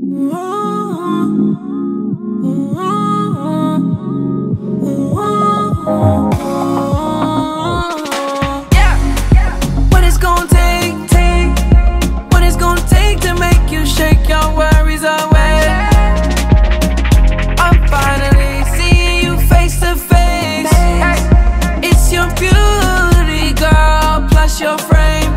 What it's gonna take, what it's gonna take to make you shake your worries away. I'm finally seeing you face to face. It's your beauty, girl, plus your frame.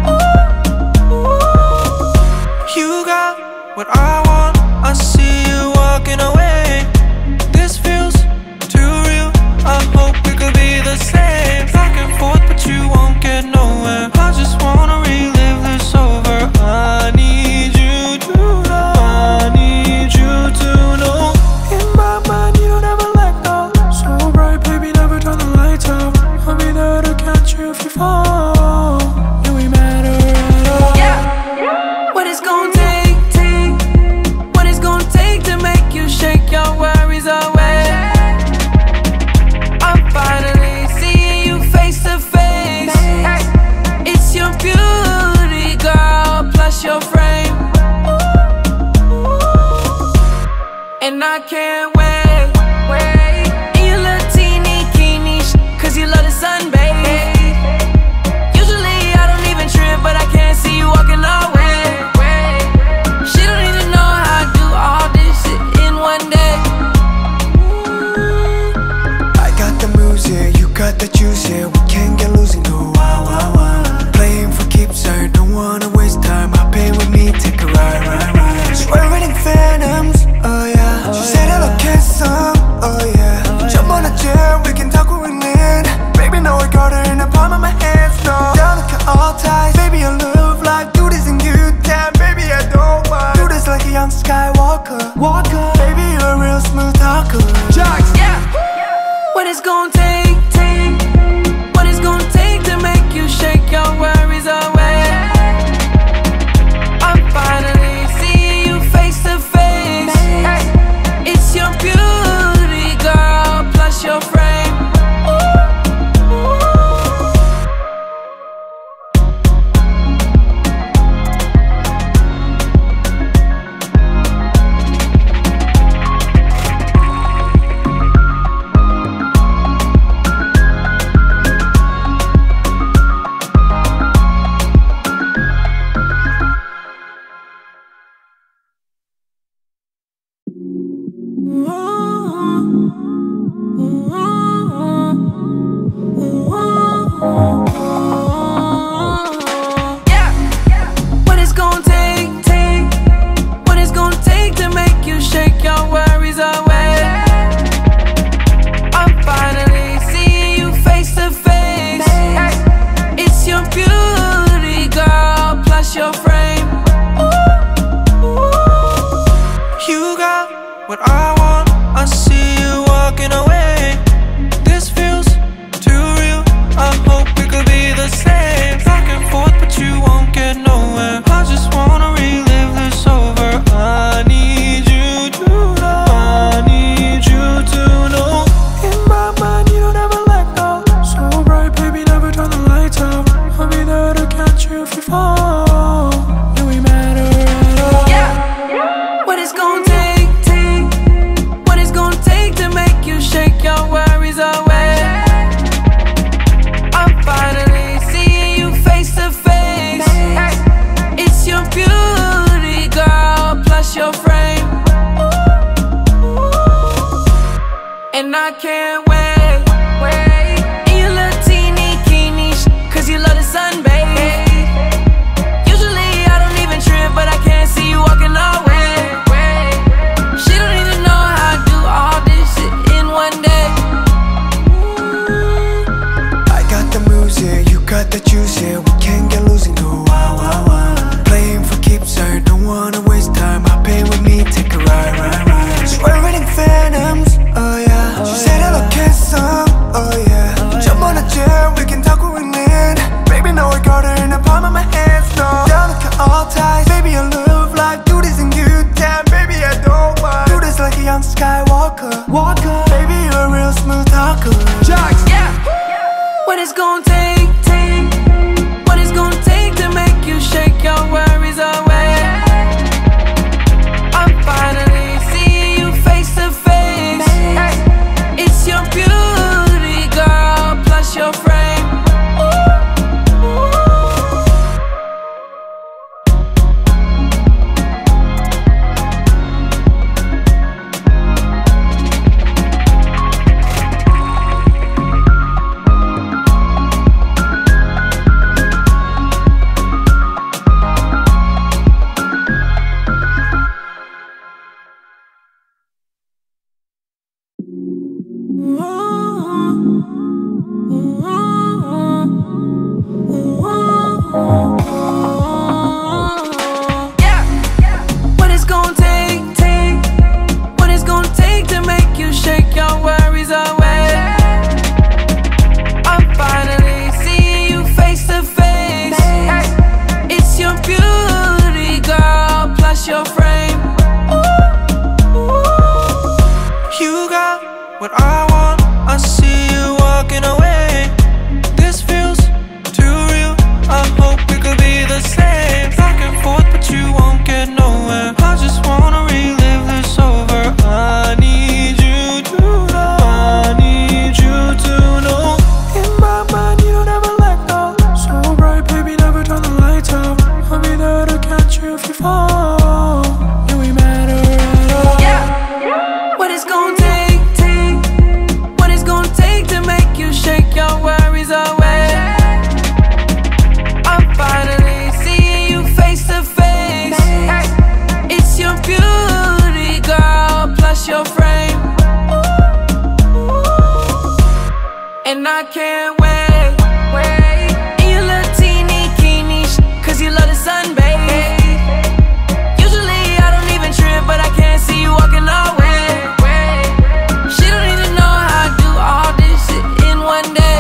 You got what I want, I see you walking away. This feels too real, I hope we could be the same. Back and forth but you won't get nowhere. I just wanna relive this over. I need you to know, I need you to know. In my mind you don't ever let go. So bright baby, never turn the lights out. I'll be there to catch you if you fall. Do we matter at all? What it's gonna take, what it's gonna take to make you shake your worries away. I'm finally seeing you face to face. It's your beauty, girl, plus your frame. And I can't wait. In your little teeny bikini, cause you love the sun, baby. Usually I don't even trip, but I can't see you walking away. She don't even know how I do all this shit in one day. I got the music, you got the juice, yeah. We can't get losing, no, wow, wow, wow. Playing for keeps, I don't wanna waste time. Hop in with me, take a ride, ride, ride. Swearing in phantoms, oh yeah. She said hello, kiss some, oh yeah. Jump on a jet, we can talk when we land. Baby, know I got her in the palm of my hands, no. Down to cut all ties, baby, I love life. Do this in good time, baby, I don't mind. Do this like a young Skywalker, baby, you're a real smooth talker. What it's gonna take, what it's gonna take to make you shake your worries away. I'm finally seeing you face to face. It's your beauty, girl, plus your frame. What it's gonna take, what it's gonna take to make you shake your worries away. I'm finally seeing you face to face. It's your beauty, girl, plus your frame. You got what I want, I see you walking away. This feels too real, I hope we could be the same. Back and forth but you won't get nowhere. I just wanna relive this over. I need you to know, I need you to know. In my mind you don't ever let go. So bright baby, never turn the lights out. I'll be there to catch you if you fall. Do we matter at all? What it's gonna take, what it's gonna take to make you shake your worries away. I'm finally seeing you face to face. It's your beauty, girl, plus your frame. And I can't wait. In your little teeny bikini, cause you love the sun, baby. Usually I don't even trip, but I can't see you walking away. She don't even know how I do all this shit in one day. I got the music, you got the juice, yeah. We can't get losing, no, wow, wow, wow. Playing for keeps, I don't wanna waste time. Hop in with me, take a ride, ride, ride. Swearing in phantoms, oh yeah. She said hello, kiss plus your frame. And I can't wait. In your little teeny bikini, cause you love the sun, babe. Usually I don't even trip, but I can't see you walking away. She don't even know how I do all this shit in one day.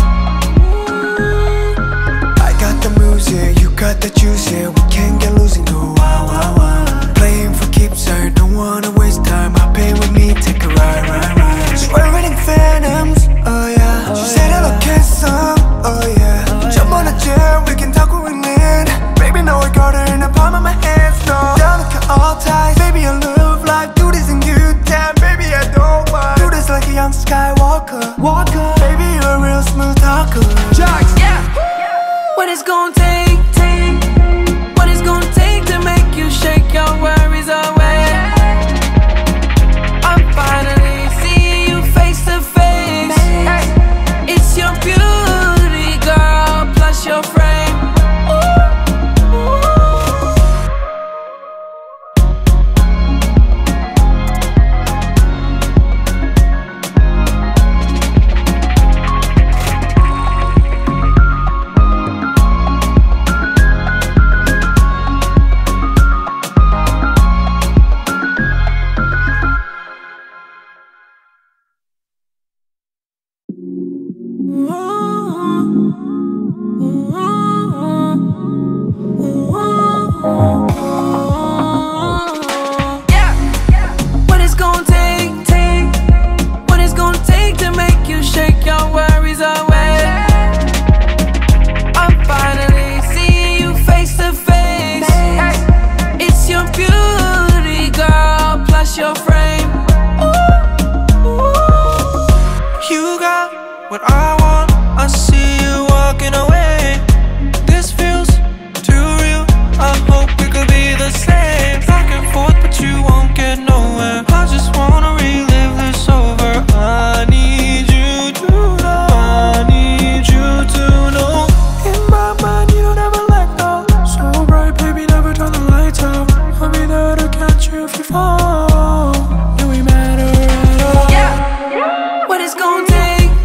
I got the music, you got the juice, yeah. We can't get losing, go wow, wow, wow. Playing for keeps, I don't wanna waste time. Hop in with me, take a ride, ride, ride. Swearing phantoms, oh yeah. She said hello, kiss some, oh yeah. Jump on a jet, we can talk when we land. Baby, now I got her in the palm of my hands, no. Down like all ties, baby, I love life. Do this in good time, baby, I don't mind. Do this like a young Skywalker, baby, you're a real smooth talker. Jocks, yeah. What it's gonna take, what it's gonna take to make you shake your worries away. I'm finally seeing you face to face. It's your beauty, girl, plus your frame. What I want, I see you walking away. This feels too real, I hope we could be the same. Back and forth but you won't get nowhere. I just wanna relive this over. I need you to know, I need you to know. In my mind you don't ever let go. So bright baby, never turn the lights out. I'll be there to catch you if you fall. Do we matter at all? Yeah. What it's gonna take,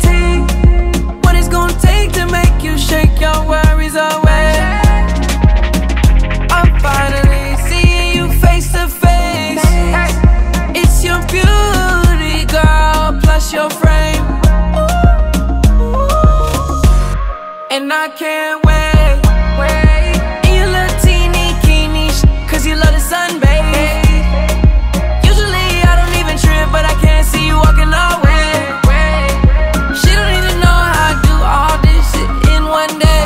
shake your worries away. I'm finally seeing you face to face. It's your beauty, girl, plus your frame. And I can't wait. In your little teeny bikini, cause you love the sun, babe. Usually I don't even trip, but I can't see you walking away. She don't even know how I do all this shit in one day.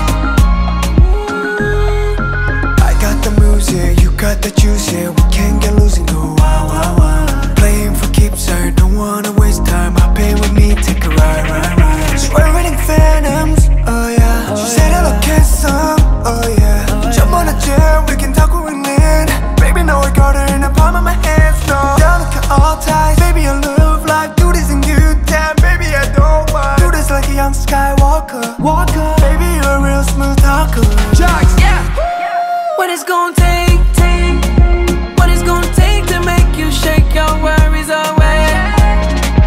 I got the music, you got the juice, yeah. We can't get losing, go wow, wow, wow. Playing for keeps, I don't wanna waste time. Hop in with me, take a ride, ride, ride. Swearing phantoms, oh yeah. She said hello, kiss some, oh yeah. Jump on a jet, we can talk when we land. Baby, now I got her in the palm of my hands, no. Down like all ties, baby, I love life. Do this in good time, baby, I don't mind. Do this like a young Skywalker, baby, you're a real smooth talker. Jocks, yeah. What it's gonna take, what it's gonna take to make you shake your worries away.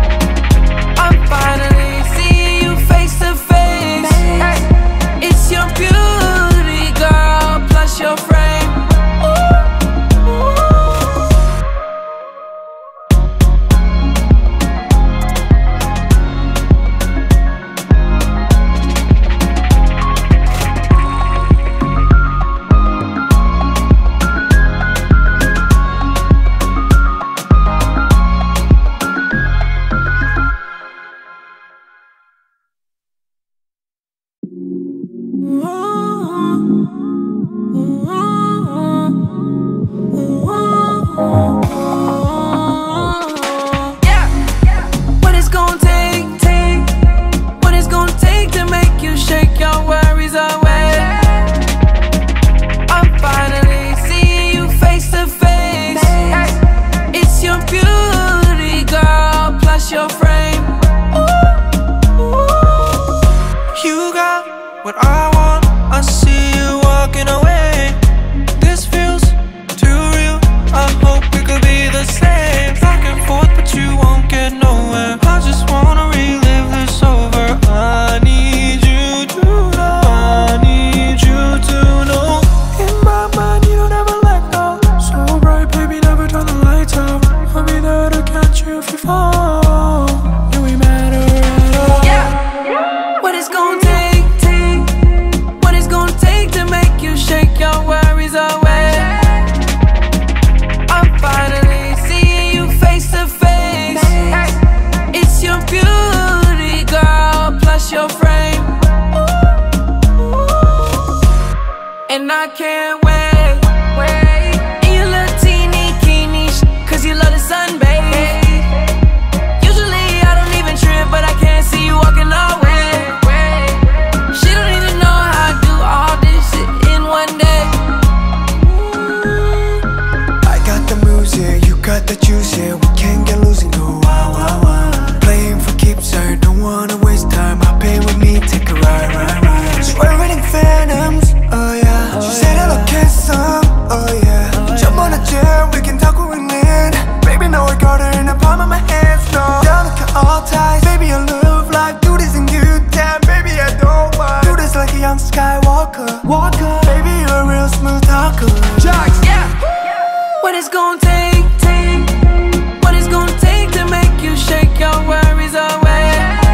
it's gonna take, what it's gonna take to make you shake your worries away.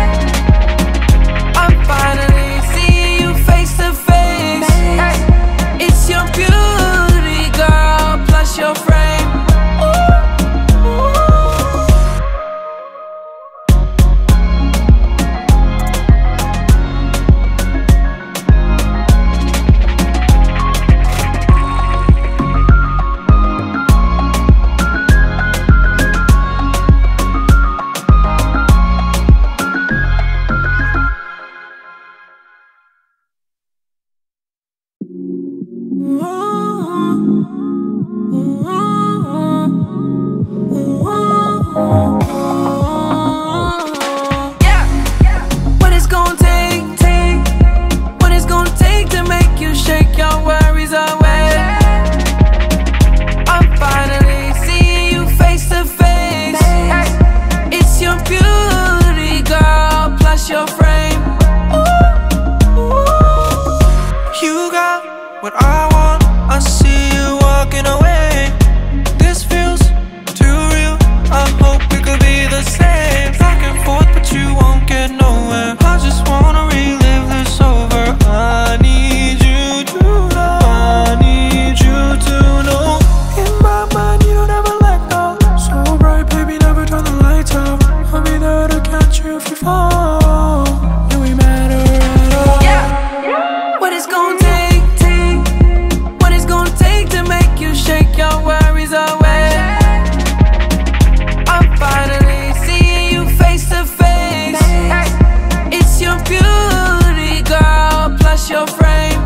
I'm finally seeing you face to face. It's your beauty, girl, plus your frame. What I want, I see you walking away. This feels too real, I hope we could be the same. Back and forth but you won't get nowhere. I just wanna relive this over. I need you to know, I need you to know. In my mind you don't ever let go. So bright baby, never turn the lights off. I'll be there to catch you if you fall. Do we matter at all? Yeah. What it's gonna take, shake your worries away. I'm finally seeing you face to face. It's your beauty, girl, plus your frame.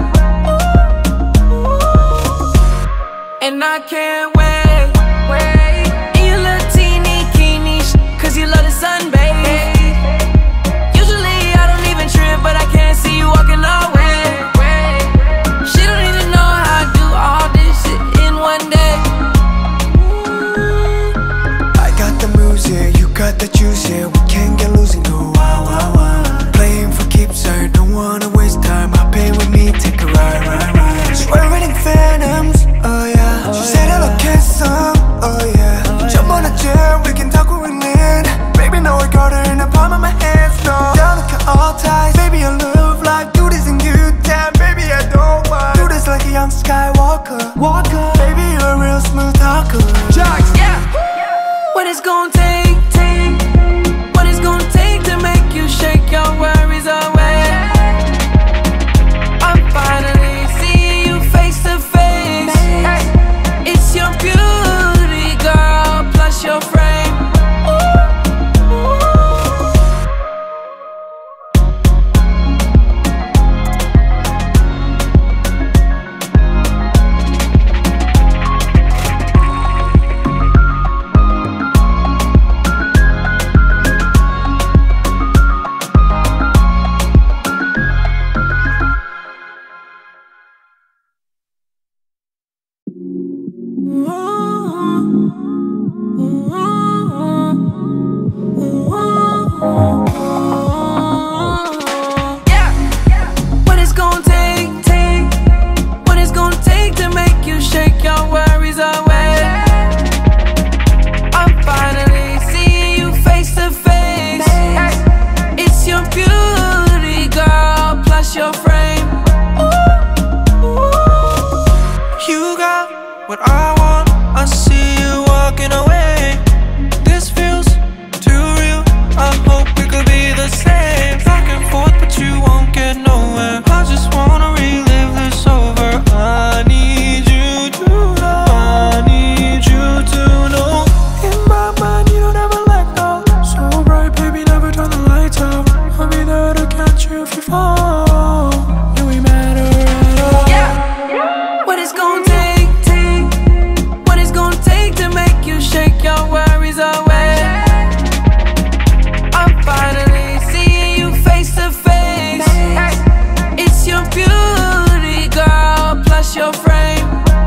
And I can't wait. In your little teeny bikini, cause you love the sun, baby. Usually I don't even trip, but I can't see you walking away. She don't even know how I do all this shit in one day. I got the music, you got the juice, yeah. We can't get losing, no, wow, wow, wow. Playing for keeps, I don't wanna waste time. Hop in with me, take a ride, ride, ride. Swearing phantoms, oh yeah. She said hello, kiss some, oh yeah. Jump on a jet, we can talk when we land. Baby, now I got her in the palm of my hands, no. Down to cut all ties, baby, I love life. Do this in good time, baby, I don't mind. Do this like a young Skywalker, baby, you're a real smooth talker. Yeah. What it's gonna take, what it's gonna take to make you shake your worries away. I'm finally seeing you face to face. It's your beauty, girl, plus your frame. What I want, I see you walking away. This feels too real, I hope we could be the same. Back and forth but you won't get nowhere. I just wanna relive this over. I need you to know, I need you to know. In my mind you don't ever let go. So bright baby, never turn the lights off. I'll be there to catch you if you fall. Do we matter at all? Yeah. What it's gonna take, shake your worries away. I'm finally seeing you face to face. It's your beauty, girl, plus your frame.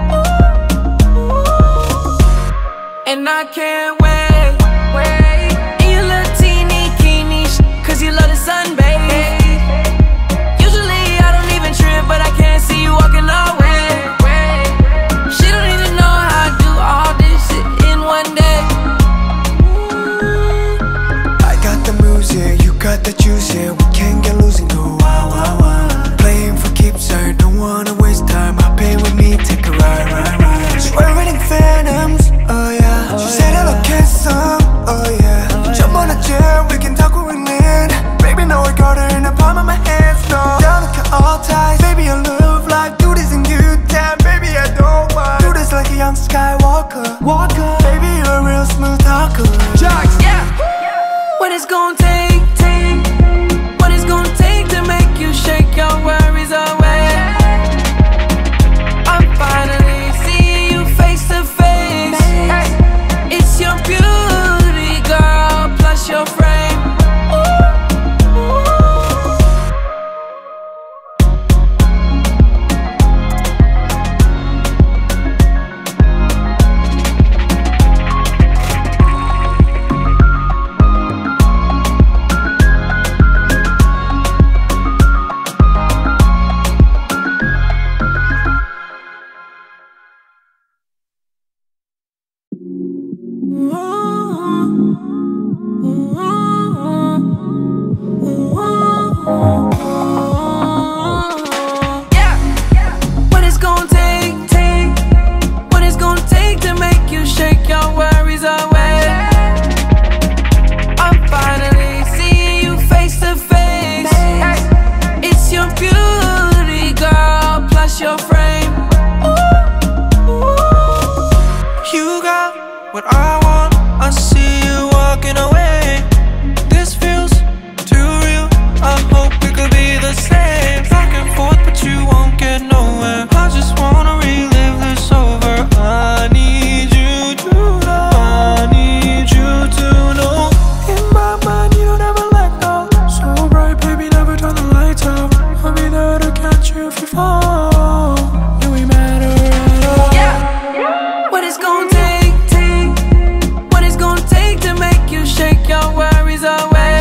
And I can't wait. In your little teeny bikini, cause you love the sun, baby. Usually I don't even trip, but I can't see you walking away. She don't even know how I do all this what I want. I see you walking away. This feels too real. I hope we could be the same. Back and forth, but you won't get nowhere. I just wanna relive this over. I need you to know. I need you to know. In my mind, you don't ever let go. So bright, baby, never turn the lights off. I'll be there to catch you if you fall. Do we matter at all? Yeah. What it's gonna take, what it's gonna take to make you shake your worries away.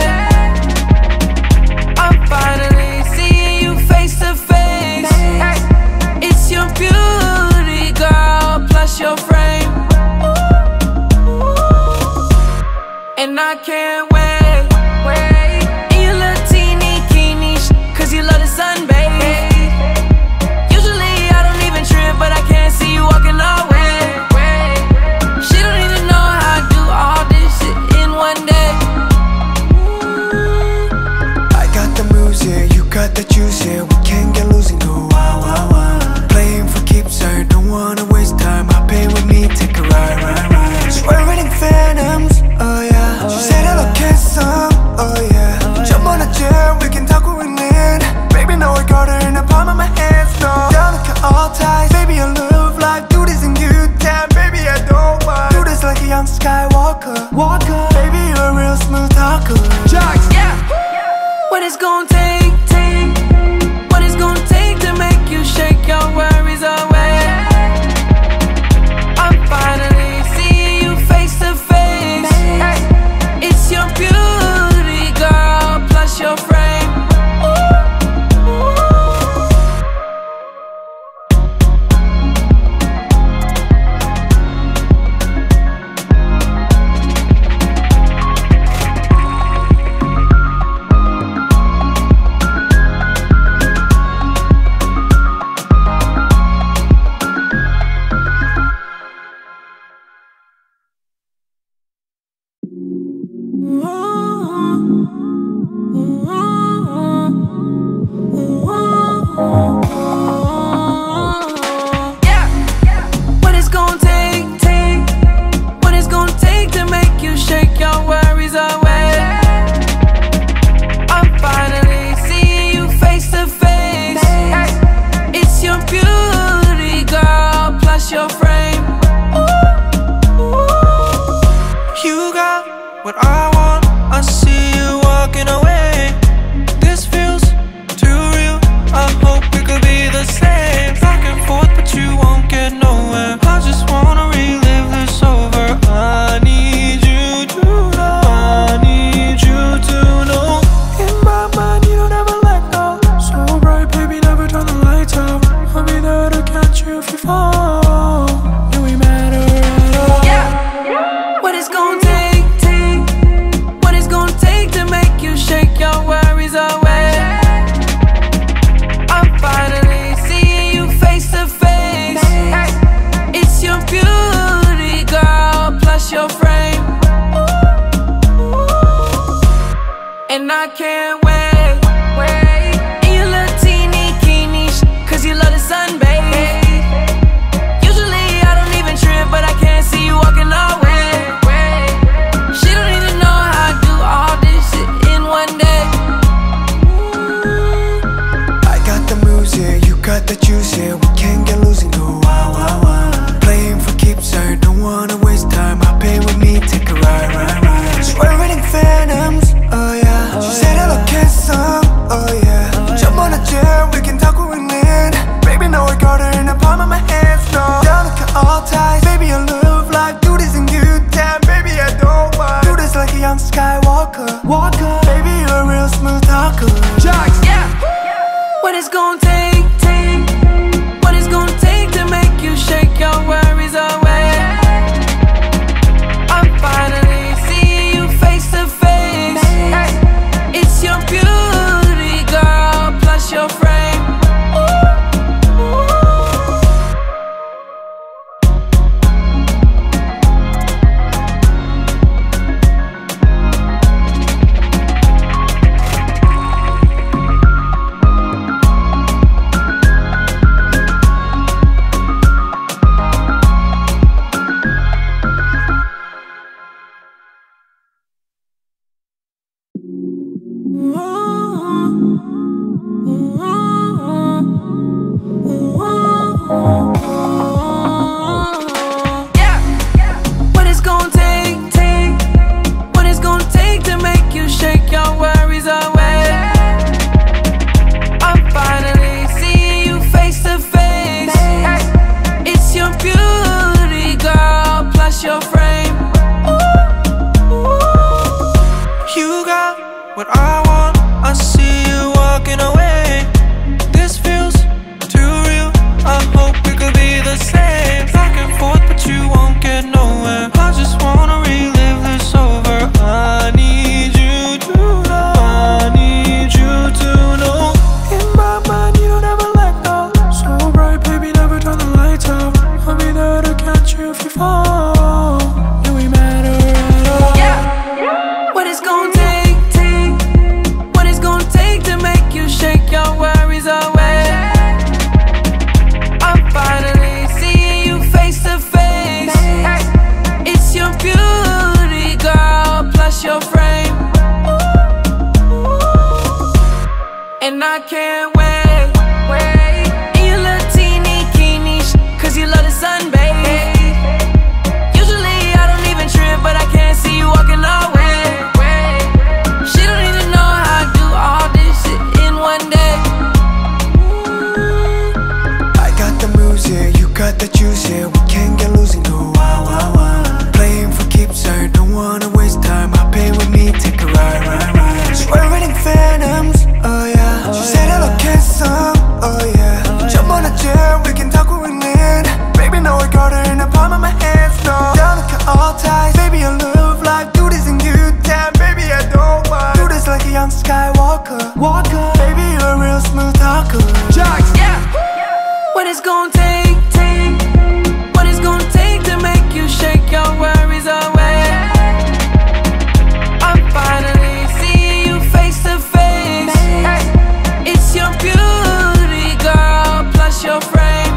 I'm finally seeing you face to face. It's your beauty, girl, plus your frame. And I can't wait. In your little teeny bikini, cause you love the sun, baby. Usually I don't even trip, but I can't see you walking away. She don't even know how I do all this shit in one day. I got the music, you got the juice, yeah. We can't get losing, go wow, wow, wow. Playing for keeps, I don't wanna waste time. Hop in with me, take a ride, ride, ride. Swearing phantoms, oh yeah. She said hello, kiss some, oh yeah. Jump on a jet, we can talk when we land. Baby, now I got her in the palm of my hands, no. Down like all ties, baby, I love life. Do this in U-Town, baby, I don't mind. Do this like a young Skywalker, baby, you're a real smooth talker. Jocks, Yeah. What it's gonna take, what it's gonna take to make you shake your worries away. I'm finally seeing you face to face. It's your beauty, girl, plus your frame. Yeah. What it's gonna take, what it's gonna take to make you shake your worries away. I'm finally seeing you face to face. It's your beauty, girl, plus your frame. You got what I want. I see you walking away. This feels too real. I hope we could be the same. Back and forth, but you won't get nowhere. I just wanna relive this over. I need you to know. I need you to know. In my mind, you don't ever let go. So bright, baby, never turn the lights off. I'll be there to catch you if you fall. Do we matter at all? Yeah. What it's gonna take, what it's gonna take to make you shake your worries away. I'm finally seeing you face to face. It's your beauty, girl, plus your frame. And I can't wait. In your little teeny bikini, cause you love the sun, baby. Usually I don't even trip, but I can't see you walking away. She don't even know how I do all this shit in one day. I got the music, you got the juice, yeah. We can't get losing, go wow, wow, wow. Playing for keeps, I don't wanna waste time. Hop in with me, take a ride, ride, ride. Swearing phantoms, oh yeah. She said hello, your frame. You got what I want, I see you walking away. This feels too real, I hope we could be the same. Back and forth but you won't get nowhere. I just wanna relive this over. I need you to know, I need you to know. In my mind you don't ever let go. So bright baby, never turn the lights out. I'll be there to catch you if you fall. Do we matter at all? Yeah. What it's gonna take, what it's gonna take to make you shake your worries away. I'm finally seeing you face to face. It's your beauty, girl, plus your frame. And I can't wait. In your little teeny bikini, cause you love the sun, babe. Usually I don't even trip, but I can't see you walking away. She don't even know how I do all this shit in one day. I got the music, you got the juice, yeah. We can't get losing, no, wow, wow, wow. Playing for keeps, I don't wanna waste time. Hop in with me, take a ride, ride, ride. Swearing phantoms, oh yeah. She said hello, kiss some, oh yeah. Jump on a chair, we can talk when we land. Baby, now I got her in the palm of my hands, no. Down to cut all ties, baby, I love life. Do this in good time, baby, I don't mind. Do this like a young Skywalker, baby, you're a real smooth talker. Jocks, Yeah. What it's gonna take, what it's gonna take to make you shake your worries away. I'm finally seeing you face to face. It's your beauty, girl, plus your frame.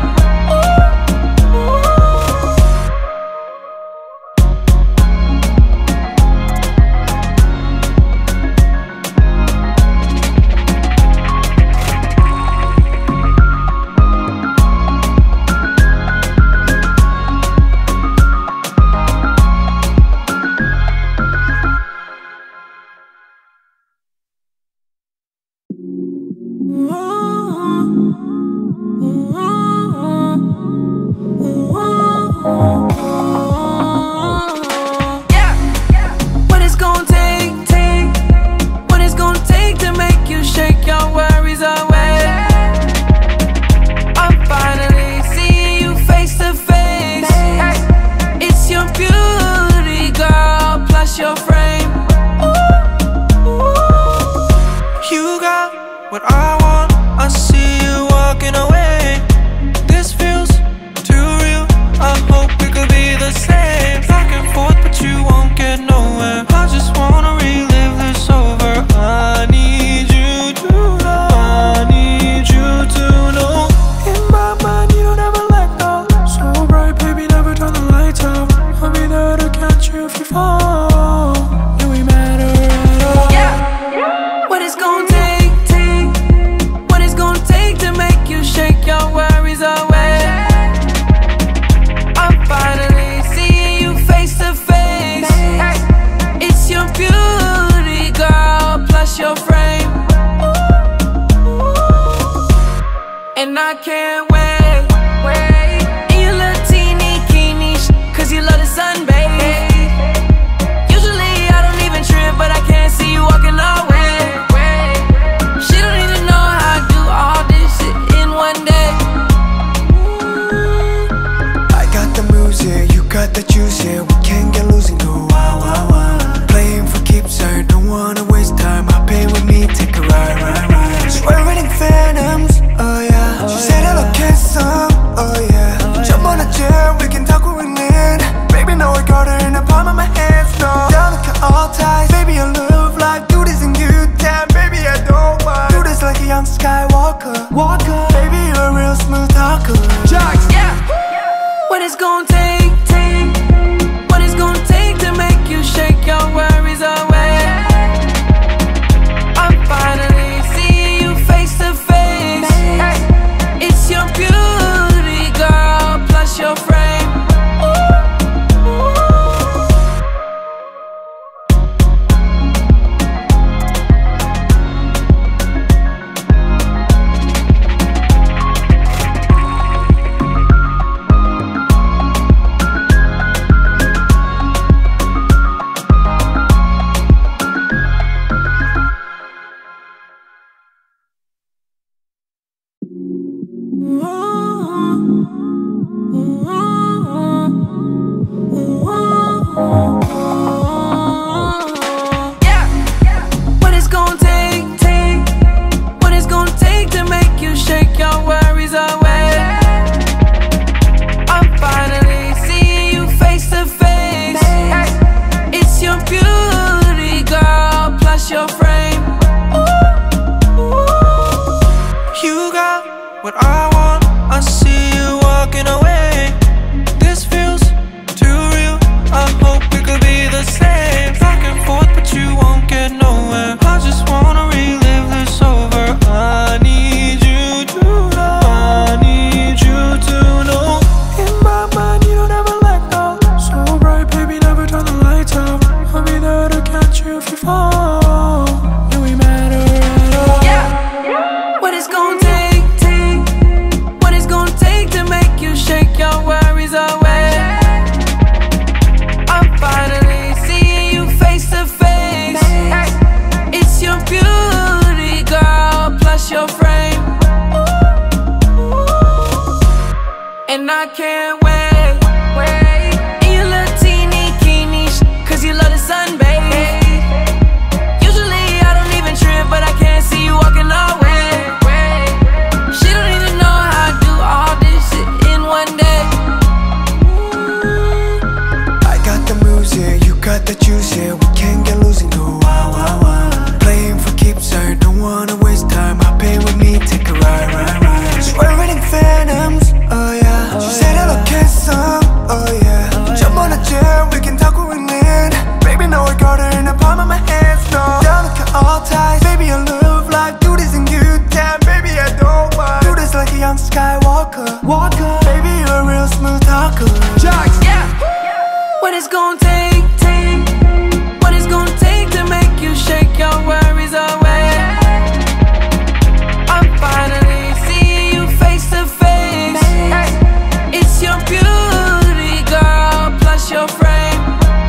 Yeah. What it's gonna take, what it's gonna take to make you shake your worries away. I'm finally seeing you face to face. It's your beauty, girl, plus your frame. You got what I want, I see you walking away. This feels too real, I hope we could be the same. Back and forth but you won't get nowhere. I just wanna relive this over. I need you to know, I need you to know. In my mind you don't ever let go. So bright baby, never turn the lights out. I'll be there to catch you if you fall. Do we matter at all? Yeah. What it's gonna take, what it's gonna take to make you shake your worries away. I'm finally seeing you face to face. It's your beauty, girl, plus your frame. And I can't wait. In your little teeny bikini, cause you love the sun, babe. Usually I don't even trip, but I can't see you walking away. She don't even know how I do all this shit in one day. I got the music, you got the juice, yeah. We can't get losing, no, wow, wow, wow. Playing for keeps, I don't wanna waste time. Hop in with me, take a ride, ride, ride. Swearing phantoms, oh yeah. She said hello, kiss some, oh yeah. Jump on a chair, we can talk when we land. Baby, now I got her in the palm of my hands, no. Down to cut all ties, baby, I love life. Do this in good time, baby, I don't mind. Do this like a young Skywalker, baby, you're a real smooth talker. Jocks, Yeah. What it's gonna take, what it's gonna take to make you shake your worries away. I'm finally seeing you face to face. It's your beauty, the juice, yeah, we can't get losing, go wow, wow, wow. Playing for keeps, I don't wanna waste time. Hop in with me, take a ride, ride, ride. Swearing in phantoms, oh yeah. She said hello, kiss some, oh yeah. Jump on a jet, we can talk when we land. Baby, now I got her in the palm of my hands, no. Down to cut all ties, baby, I love life. Do this in U-Town, baby, I don't mind. Do this like a young Skywalker, walker. Baby, you're a real smooth talker. Jocks, yeah. What it's gonna take, what it's gonna take to make you shake your worries away. I'm finally seeing you face to face. It's your beauty, girl, plus your frame.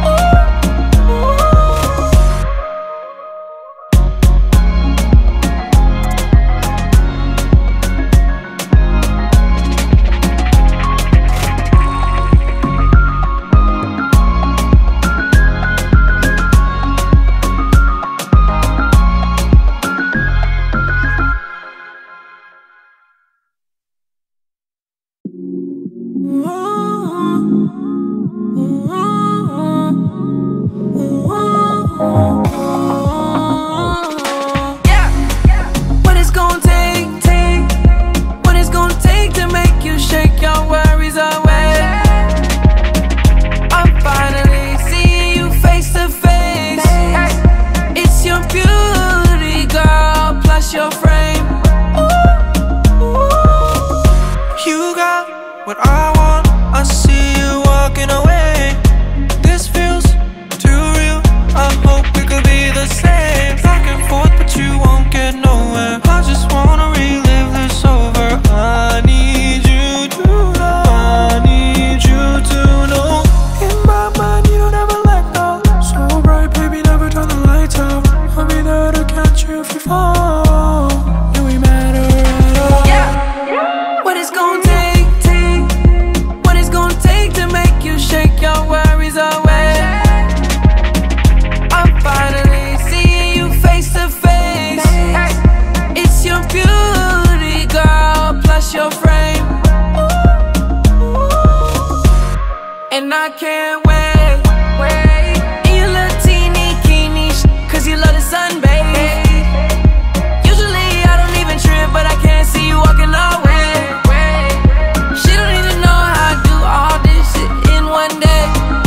And I can't wait. In your little teeny bikini, cause you love the sun, babe. Usually I don't even trip, but I can't see you walking away. She don't even know how I do all this shit in one day.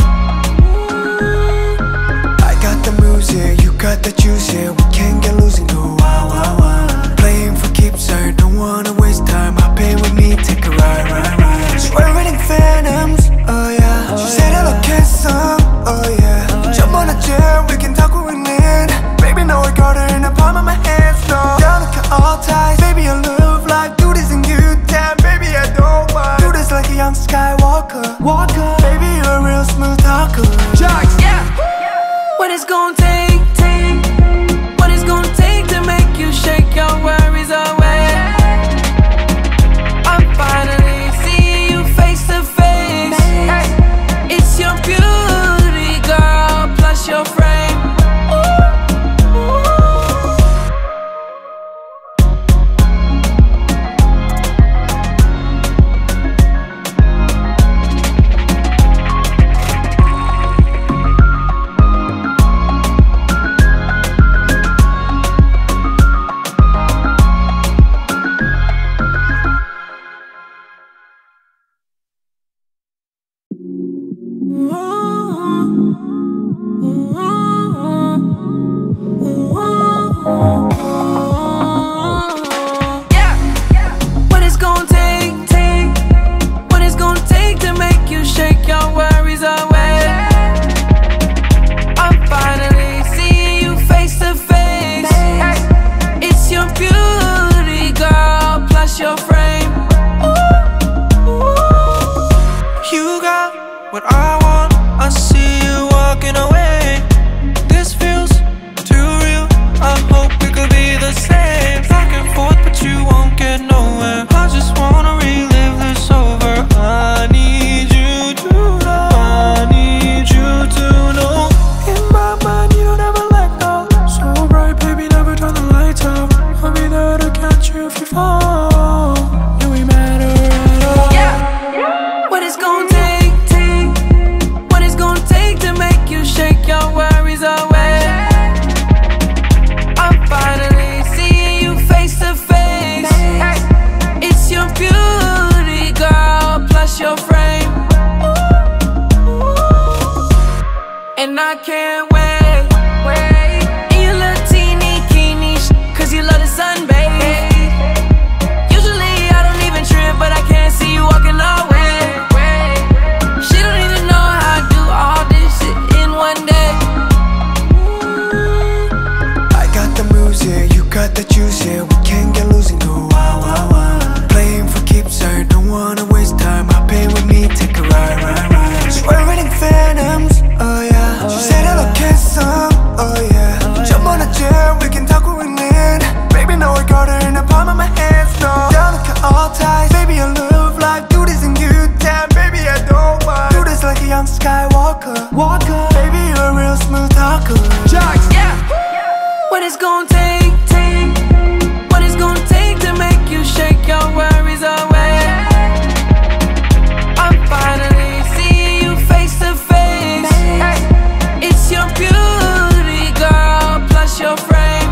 I got the moves, yeah, you got the juice, yeah. We can't get losing, go wow, wow, wow. Playing for keeps, I don't wanna waste time. Hop in with me, take a ride, ride, ride. Swearing in phantoms, oh yeah. She said hello, kiss some, oh yeah. Jump on a jet, we can talk when we land. Baby, now I got her in the palm of my hands, no. Down to cut all ties, baby, I love life. Do this in U-Town, baby, I don't mind. Do this like a young Skywalker, walker. Baby, you're a real smooth talker. Jocks, yeah. What it's gonna take, what it's gonna take to make you shake your worries away. I'm finally seeing you face to face. It's your beauty, girl, plus your frame. and I can't wait. In your little teeny bikini, cause you love the sunbathe. Usually I don't even trip, but I can't see you walking away. She don't even know how I do all this shit in one day. I got the music, you got the juice, yeah, we can't get losing, go wow, wow, wow. Playing for keeps, I don't wanna waste time. Hop in with me, take a ride, ride, ride. Swearing phantoms, oh yeah. She said hello, kiss some, oh yeah. Jump on a chair, we can talk when we land. Baby, now I got her in the palm of my hands, no. Down like all ties, baby, I love life. Do this in good time, baby, I don't mind. Do this like a young Skywalker, baby, you're a real smooth talker. Jocks, yeah. What it's gonna take, what it's gonna take to make you shake your worries away. I'm finally seeing you face to face. It's your beauty, girl, plus your frame.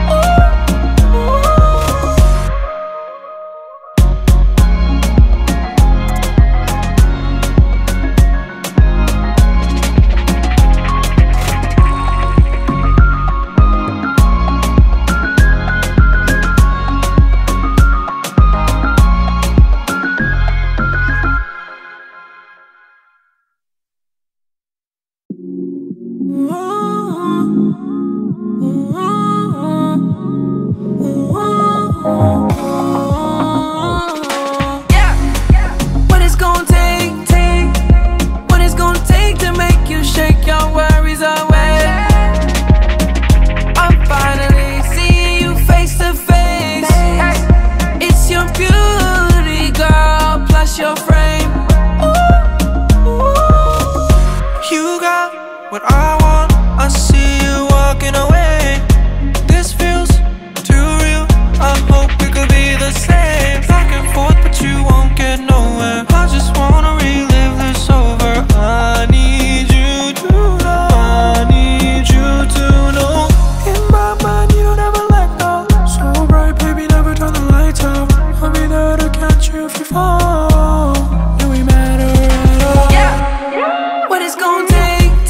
What I want, I see you walking away. This feels too real, I hope it could be the same. Back and forth but you won't get nowhere. I just wanna relive this over. I need you to know, I need you to know. In my mind you don't ever let go. So bright baby, never turn the lights out. I'll be there to catch you if you fall. Do we matter at all? Yeah. What it's gonna take,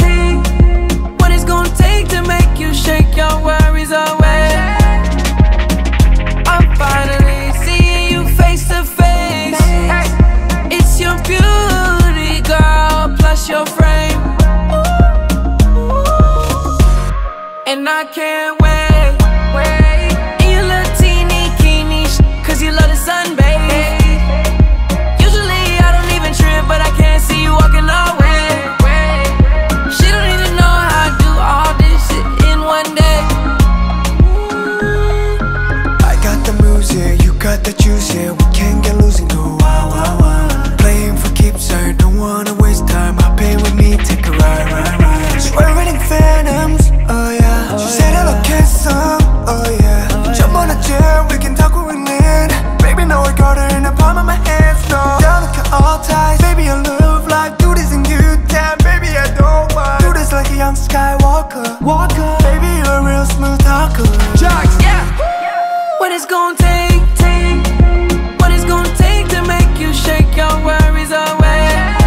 shake your worries away. I'm finally seeing you face to face. It's your beauty, girl, plus your frame. And I can't wait. In your little teeny bikini, cause you love the sunbathe. Usually I don't even trip, but I can't see you walking away. She don't even know how I do all this shit in one day. I got the music, you got the juice, yeah, we can't get losing, go wow, wow, wow. Playing for keeps, I don't wanna waste time. Hop in with me, take a ride, ride, ride. Swearing phantoms, oh yeah. She said hello, kiss some, oh yeah. Jump on a chair, we can talk when we land. Baby, now I got her in the palm of my hands, no. Down like all ties, baby, I love life. Do this in good time, baby, I don't mind. Do this like a young Skywalker, baby, you're a real smooth talker. Jocks, yeah. What it's gonna take, what it's gonna take to make you shake your worries away.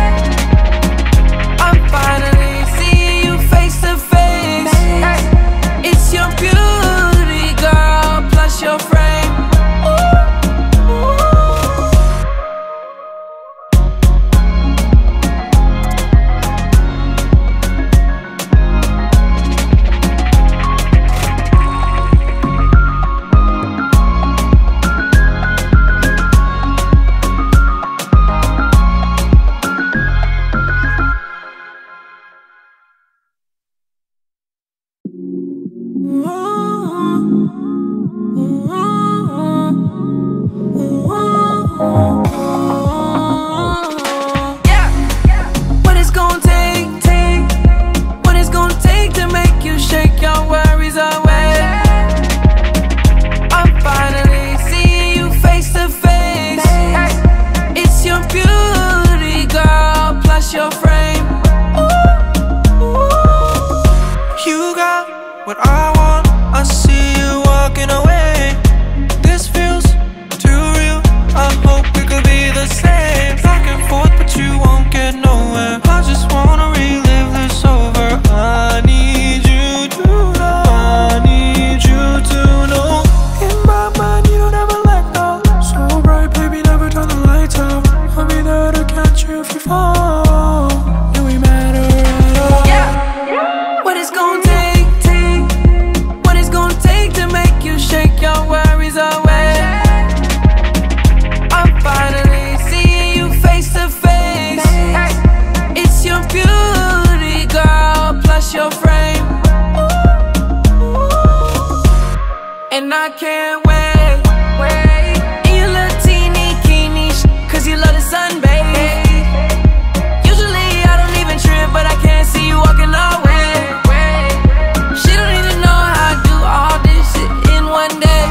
I'm finally seeing you face to face. It's your beauty, girl, plus your frame. I can't wait. In your little teeny bikini, cause you love the sunbathe. Usually I don't even trip, but I can't see you walking away. She don't even know how I do all this shit in one day.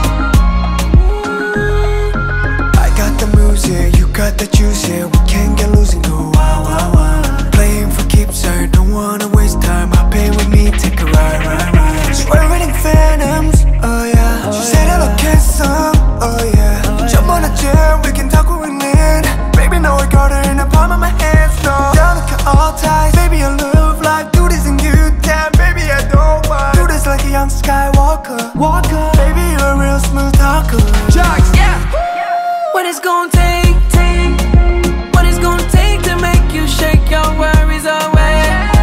I got the moves, yeah, you got the juice, yeah. We can't get losing, no, wow, wow, wow. Playing for keeps, I don't wanna waste time. Hop in with me, take a ride, ride, ride. Swearing phantoms, oh yeah. She said hello, kiss some, oh yeah. Jump on a jet, we can talk when we land. Baby, now I got her in the palm of my hands, no. Down to cut all ties, baby, I love life. Do this in Utah, baby, I don't mind. Do this like a young Skywalker, baby, you're a real smooth talker. Jocks, yeah. What it's gonna take, what it's gonna take to make you shake your worries away.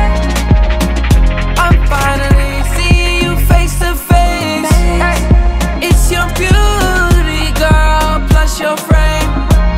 I'm finally seeing you face to face. It's your beauty, girl, plus your frame.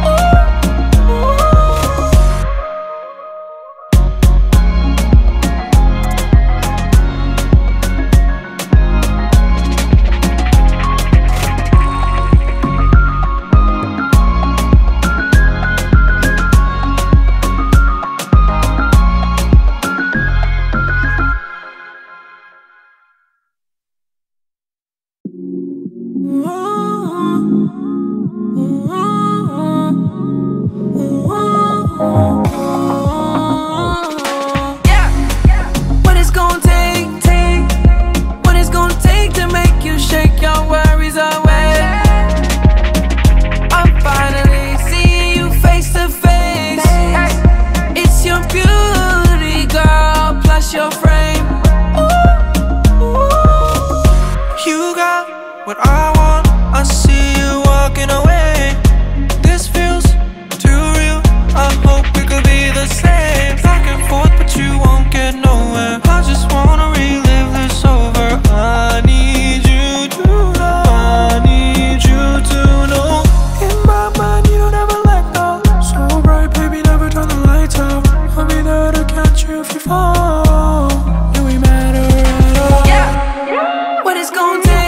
What I want, I see you walking away. This feels too real, I hope we could be the same. Back and forth but you won't get nowhere. I just wanna relive this over. I need you to know, I need you to know. In my mind you don't ever let go. So bright baby, never turn the lights out. I'll be there to catch you if you fall. Do we matter at all? Yeah. What it's gonna take,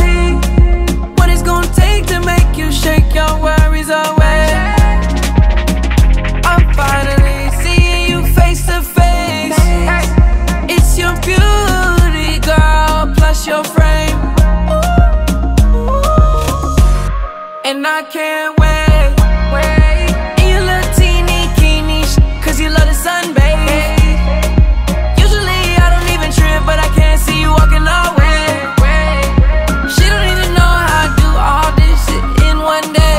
shake your worries away. I'm finally seeing you face to face. It's your beauty, girl, plus your frame. And I can't wait. In your little teeny bikini, cause you love the sunbathe. Usually I don't even trip, but I can't see you walking away. She don't even know how I do all this shit in one day.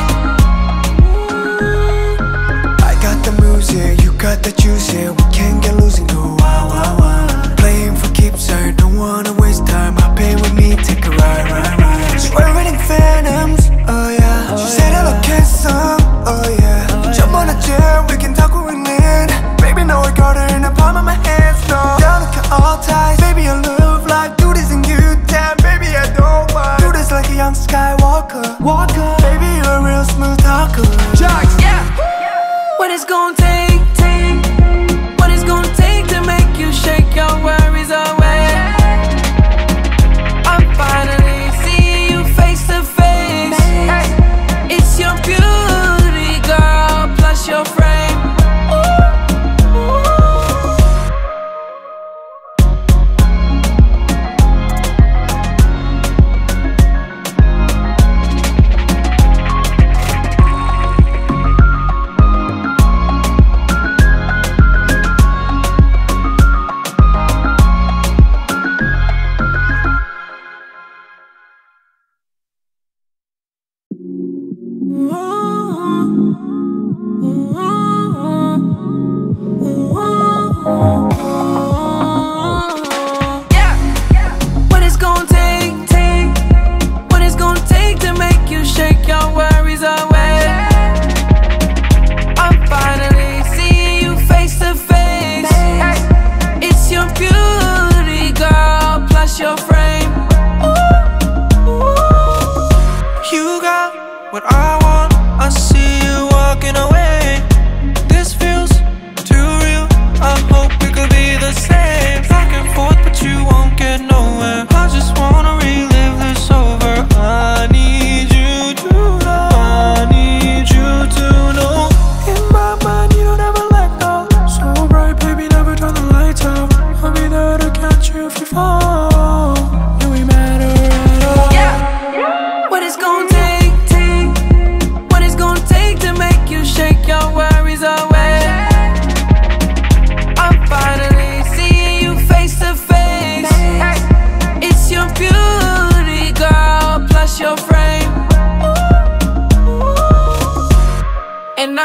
I got the moves, yeah, you got the juice, yeah. We can't get losing, no, wow, wow, wow. Playing for keeps, I don't wanna waste time. Hop in with me, take a ride, ride, ride. Swearing phantoms, oh yeah. She said hello, kiss some, oh yeah. Jump on a jet, we can talk when we land. Baby, now I got her in the palm of my hands, no. Down to cut all ties, baby, I love life. Do this in Utah, baby, I don't mind. Do this like a young Skywalker, baby, you're a real smooth talker. Jocks, yeah. What it's gonna take, what it's gonna take to make you shake your worries away. I'm finally seeing you face to face. It's your beauty, girl, plus your frame. I just wanna relive this over.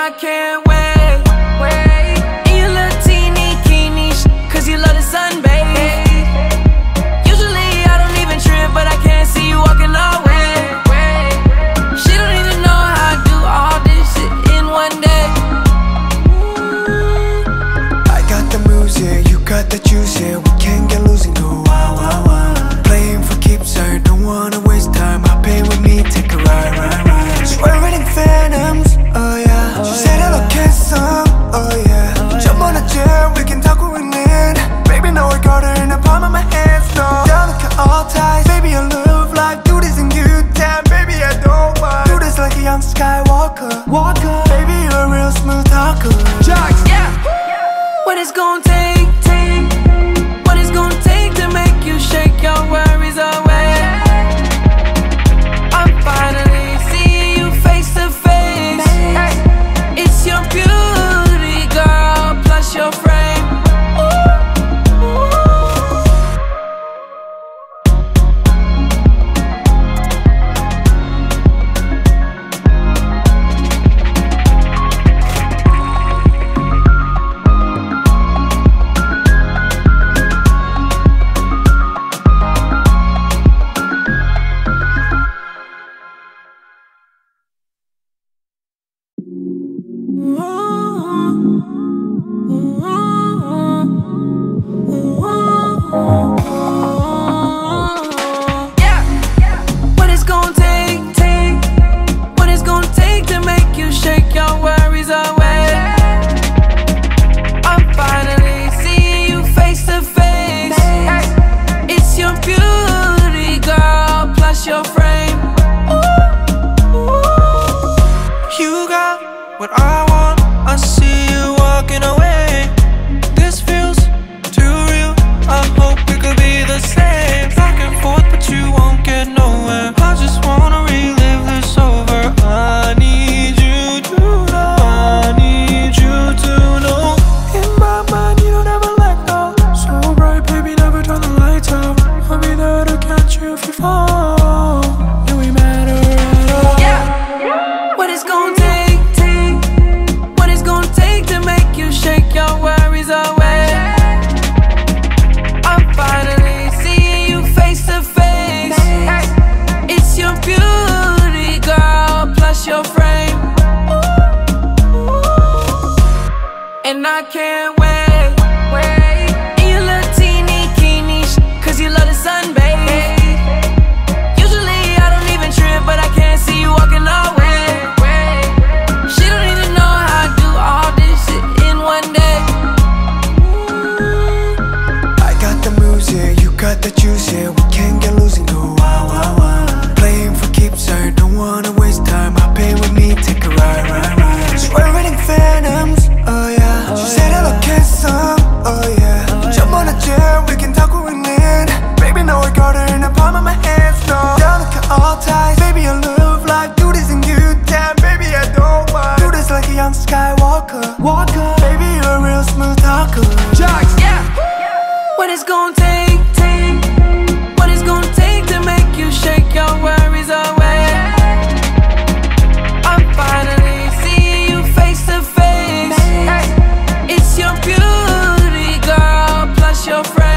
I can't wait. In your little teeny bikini, cause you love the sunbathe. Usually I don't even trip, but I can't see you walking away. She don't even know how I do all this shit in one day. I got the music, you got the juice, yeah. We can't get losing, go wow, wow, wow. Playing for keeps, I don't wanna waste time. Hop in with me, take a ride, ride, ride. Swearing phantoms, oh yeah. She said hello, kiss some, oh yeah. Jump on a jet, we can talk when we land. Baby, now I got her in the palm of my hands, no. Delicate all ties, baby, I love life. Do this in good time, baby, I don't mind. Do this like a young Skywalker, baby, you're a real smooth talker. Jocks, yeah. What it's gonna take, what it's gonna take to make you shake your worries away. I'm finally seeing you face to face. It's your beauty, girl, plus your frame. What I want, I see you walking away. This feels too real, I hope it could be the same. Back and forth but you won't get nowhere. I just wanna relive this over. I need you to know, I need you to know. In my mind you don't ever let go. So bright baby, never turn the lights out. I'll be there to catch you if you fall. You ain't matter at all. Yeah. What it's gonna take, shake your worries away. I'm finally seeing you face to face. It's your beauty, girl, plus your frame. And I can't wait. In your little teeny bikini, cause you love the sunbathe. Usually I don't even trip, but I can't see you walking away. She don't even know how I do all this shit in one day. I got the music, you got the juice, yeah. We can't get losing, go wow, wow, wow. Playing for keeps, I don't wanna waste time. Hop in with me, take a ride, ride, ride. Swearing phantoms, oh yeah. She said hello, kiss some, oh yeah. Jump on a jet, we can talk when we land. Baby, now I got her in the palm of my hands, no. Delicate all ties, baby, I love life. Do this in good time, baby, I don't mind. Do this like a young Skywalker, baby, you're a real smooth talker. Jocks, yeah. What it's gonna take, what it's gonna take to make you shake your worries away. I'm finally seeing you face to face. It's your beauty, girl, plus your frame.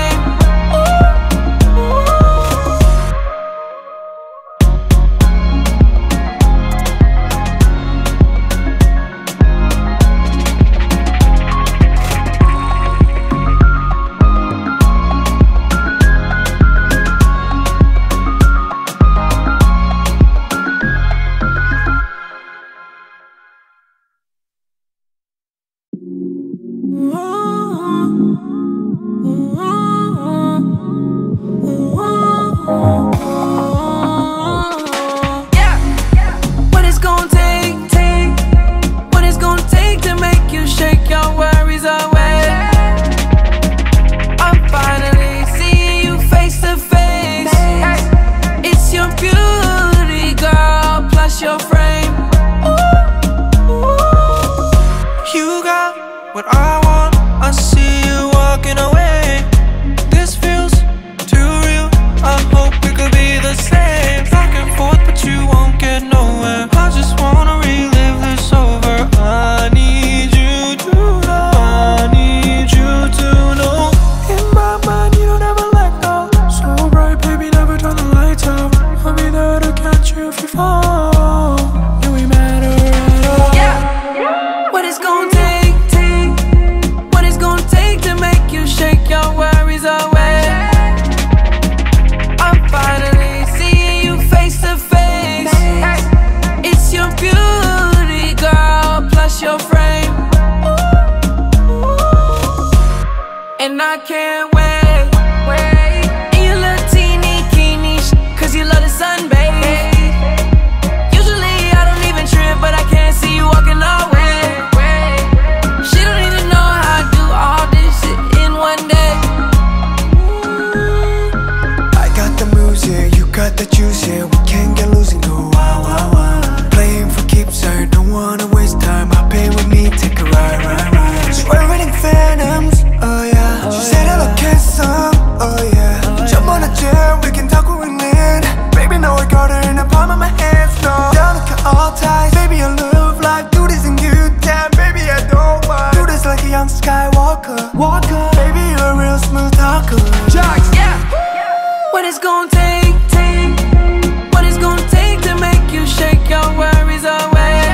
the juice, yeah, we can't get losing, no, wow, wow, wow. Playing for keeps, I don't wanna waste time. Hop in with me, take a ride, ride, ride. Swearing phantoms, oh yeah. She said I'll kiss some, oh yeah. Jump on a chair, we can talk when we land. Baby, now I got her in the palm of my hands, no. Down to cut all ties, baby, I love life. Do this in good time, baby, I don't mind. Do this like a young Skywalker, walker. Baby, you're a real smooth talker. Jocks, yeah. What it's gonna take, what it's gonna take to make you shake your worries away.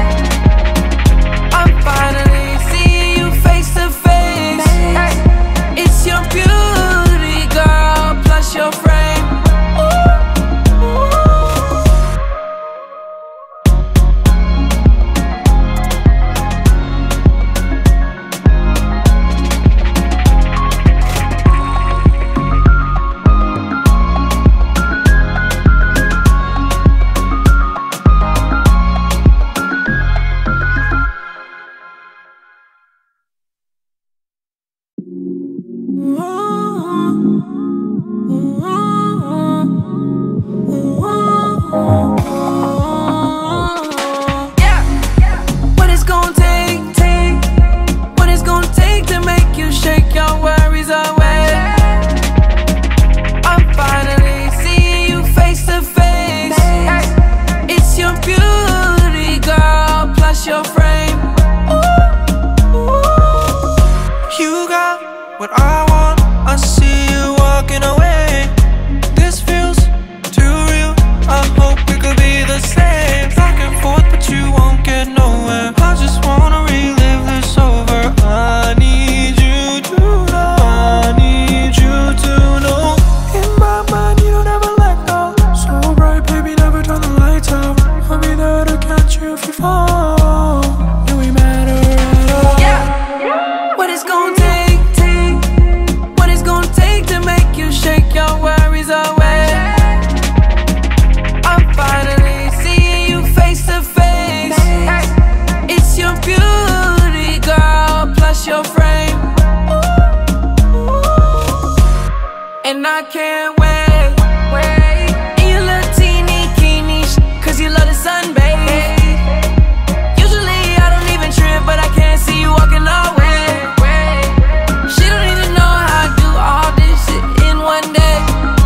I'm finally seeing you face to face. It's your beauty, girl, plus your frame. What I want, I see you walking away. This feels too real, I hope we could be the same. Back and forth but you won't get nowhere. I just wanna relive this over. I need you to know, I need you to know. In my mind you don't ever let go. So bright baby, never turn the lights out. I'll be there to catch you if you fall. Do we matter at all? Yeah. What it's gonna take, shake your worries away. I'm finally seeing you face to face. It's your beauty, girl, plus your frame. And I can't wait. In your little teeny bikini, cause you love the sun, babe. Usually I don't even trip, but I can't see you walking away. She don't even know how I do all this shit in one day.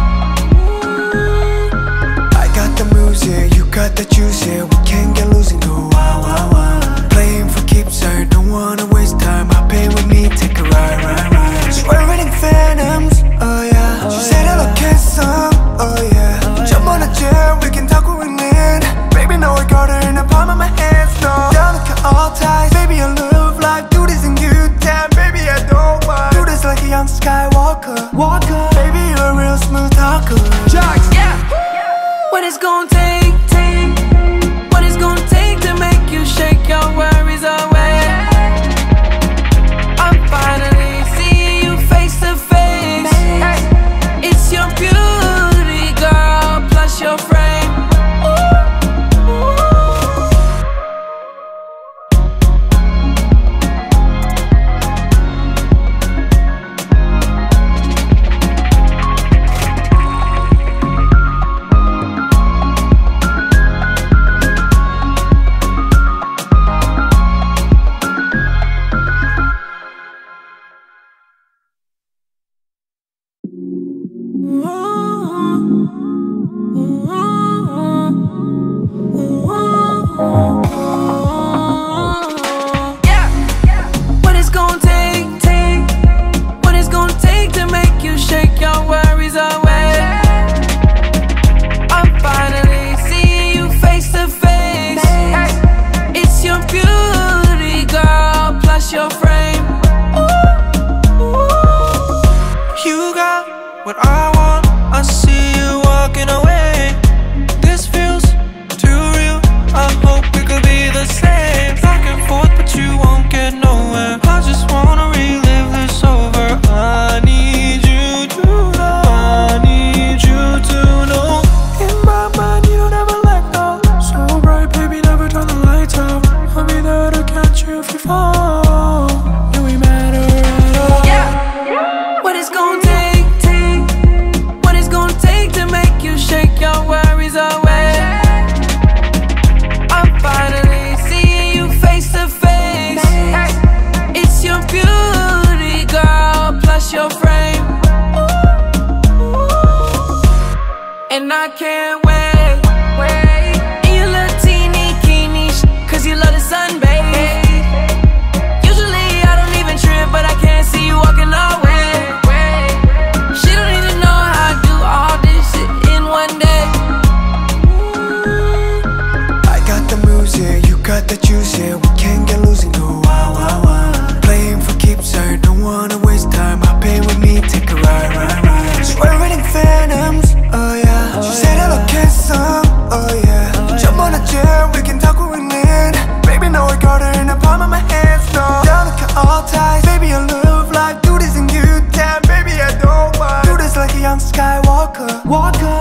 I got the moves, yeah, you got the juice, yeah, we can't get losing, no, wow, wow, wow. Playing for keeps, I don't wanna waste time. Hop in with me, take a ride, ride, ride. Swearing phantoms, oh yeah. She said I'll kiss some, oh yeah. Jump on a chair, we can talk when we land. Baby, now I got her in the palm of my hands, no. Down to cut all ties, baby, I love life. Do this in good time, baby, I don't mind. Do this like a young Skywalker, walker. Baby, you're a real smooth talker. Jocks, yeah. What it's gonna take, what it's gonna take to make you shake your worries away. I'm finally seeing you face to face. It's your beauty, girl, plus your frame. What I want, I see you walking away. This feels too real, I hope we could be the same. Back and forth but you won't get nowhere. I just wanna relive this over. I need you to know, I need you to know. In my mind you don't ever let go. So bright baby, never turn the lights out. I'll be there to catch you if you fall. Do we matter at all? Yeah. What it's gonna take, and I can't wait. In your little teeny bikini, cause you love the sunbathe. Usually I don't even trip, but I can't see you walking away. She don't even know how I do all this shit in one day. I got the music, you got the juice, yeah. We can't get losing, no, wow, wow, wow. Playing for keeps, I don't wanna waste time. Hop in with me, take a ride, ride, ride. Swearing in phantoms, oh yeah. She said hello, kiss some, oh yeah. Jump on a jet, we can talk when we land. Baby, know I got her in the palm of my hands, no. Down to cut all ties, baby, I love life. Do this in Utah, baby, I don't mind. Do this like a young Skywalker, walker.